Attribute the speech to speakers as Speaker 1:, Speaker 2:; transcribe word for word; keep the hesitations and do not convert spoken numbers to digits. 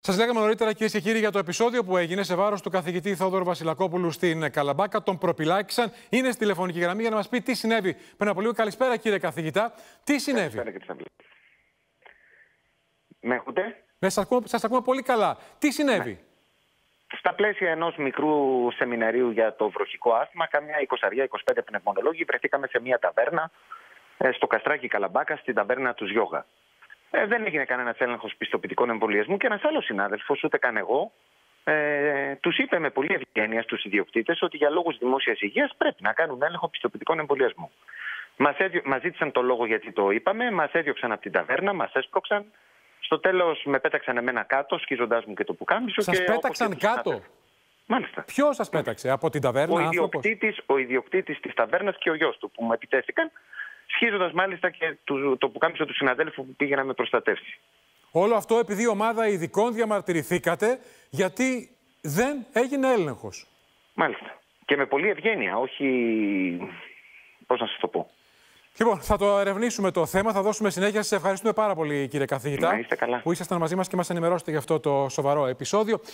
Speaker 1: Σας λέγαμε νωρίτερα, κυρίες και κύριοι, για το επεισόδιο που έγινε σε βάρος του καθηγητή Θόδωρου Βασιλακόπουλου στην Καλαμπάκα. Τον προπυλάκησαν. Είναι στη τηλεφωνική γραμμή για να μας πει τι συνέβη πριν από λίγο. Καλησπέρα, κύριε καθηγητά. Τι συνέβη?
Speaker 2: Καλησπέρα, με ακούτε?
Speaker 1: Ναι, σας ακούμε, σας ακούμε πολύ καλά. Τι συνέβη?
Speaker 2: Ναι. Στα πλαίσια ενός μικρού σεμιναρίου για το βροχικό άσθημα, καμιά είκοσι είκοσι πέντε πνευμονολόγοι βρεθήκαμε σε μια ταβέρνα στο Καστράκι Καλαμπάκα, στην ταβέρνα του Γιώγα. Ε, δεν έγινε κανένας έλεγχος πιστοποιητικών εμβολιασμού και ένας άλλος συνάδελφος, ούτε καν εγώ, ε, τους είπε με πολλή ευγένεια στους ιδιοκτήτες ότι για λόγους δημόσιας υγείας πρέπει να κάνουν έλεγχο πιστοποιητικών εμβολιασμού. Μας, έδιο... μας ζήτησαν το λόγο γιατί το είπαμε, μας έδιωξαν από την ταβέρνα, μας έσπρωξαν. Στο τέλος με πέταξαν εμένα κάτω, σκίζοντάς μου και το πουκάμισο.
Speaker 1: Σας
Speaker 2: και
Speaker 1: πέταξαν κάτω?
Speaker 2: Μάλιστα.
Speaker 1: Ποιος σας πέταξε, από την ταβέρνα?
Speaker 2: Ο ιδιοκτήτης, ο ιδιοκτήτης της ταβέρνας και ο γιος του που μου επιτέθηκαν, σχίζοντας μάλιστα και το, το πουκάμισο του συναδέλφου που πήγε να με προστατεύσει. Όλο
Speaker 1: αυτό επειδή ομάδα ειδικών διαμαρτυρηθήκατε γιατί δεν έγινε έλεγχος.
Speaker 2: Μάλιστα. Και με πολλή ευγένεια, όχι... πώς να σας το πω.
Speaker 1: Λοιπόν, θα το ερευνήσουμε το θέμα, θα δώσουμε συνέχεια. Σας ευχαριστούμε πάρα πολύ, κύριε καθηγητά,
Speaker 2: να είστε καλά,
Speaker 1: που ήσασταν μαζί μας και μας ενημερώσετε για αυτό το σοβαρό επεισόδιο.